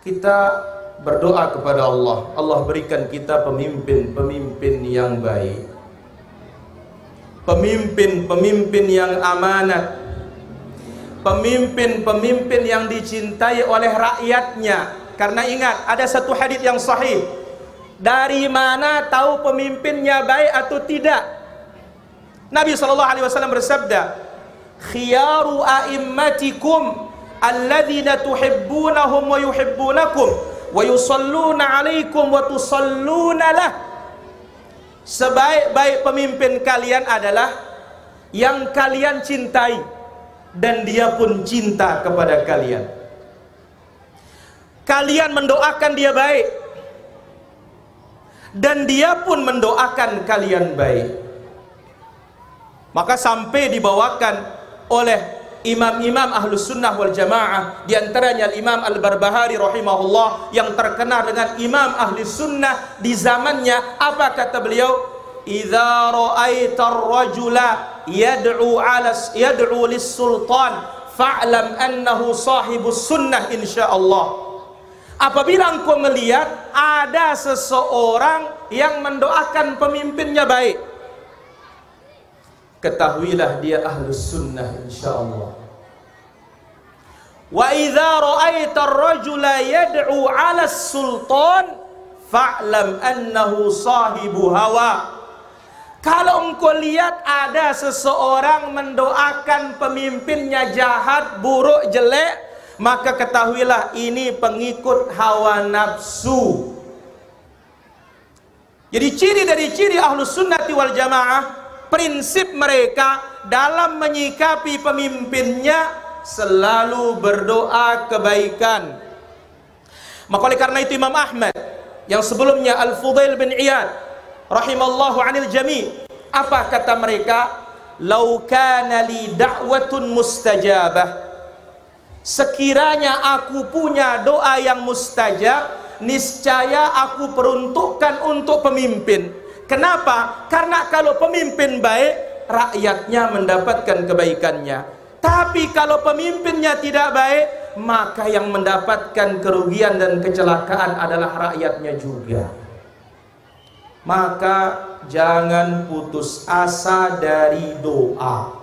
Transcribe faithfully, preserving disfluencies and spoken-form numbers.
kita berdoa kepada Allah, Allah berikan kita pemimpin-pemimpin yang baik, pemimpin-pemimpin yang amanat, pemimpin-pemimpin yang dicintai oleh rakyatnya. Karena ingat, ada satu hadis yang sahih, dari mana tahu pemimpinnya baik atau tidak? Nabi shallallahu alaihi wasallam bersabda, khiyaru a'immatikum alladzina tuhibbunahum wa yuhibbunakum wa yusalluna alaikum wa tusalluna lah. Sebaik-baik pemimpin kalian adalah yang kalian cintai dan dia pun cinta kepada kalian. Kalian mendoakan dia baik dan dia pun mendoakan kalian baik. Maka sampai dibawakan oleh imam-imam ahlus sunnah wal jamaah, diantaranya Imam Al-Barbahari rahimahullah, yang terkenal dengan imam ahli sunnah di zamannya. Apa kata beliau? Idza ra'aita ar-rajula yad'u 'ala yad'u lis-sultan fa'lam annahu sahibus sunnah insyaallah. Apabila engkau melihat ada seseorang yang mendoakan pemimpinnya baik, ketahuilah dia ahlus sunnah insyaallah. Wa idza ra'aita ar-rajula yad'u 'ala as-sultan fa'lam annahu sahibu hawa. Kalau engkau lihat ada seseorang mendoakan pemimpinnya jahat, buruk, jelek, maka ketahuilah ini pengikut hawa nafsu. Jadi ciri dari ciri ahlus sunnati wal jamaah, prinsip mereka dalam menyikapi pemimpinnya selalu berdoa kebaikan. Maka oleh karena itu Imam Ahmad, yang sebelumnya Al-Fudail bin Iyad rahimallahu anil jami', apa kata mereka? Lau kana li da'watun mustajabah, sekiranya aku punya doa yang mustajab, niscaya aku peruntukkan untuk pemimpin. Kenapa? Karena kalau pemimpin baik, rakyatnya mendapatkan kebaikannya. Tapi kalau pemimpinnya tidak baik, maka yang mendapatkan kerugian dan kecelakaan adalah rakyatnya juga. Maka jangan putus asa dari doa.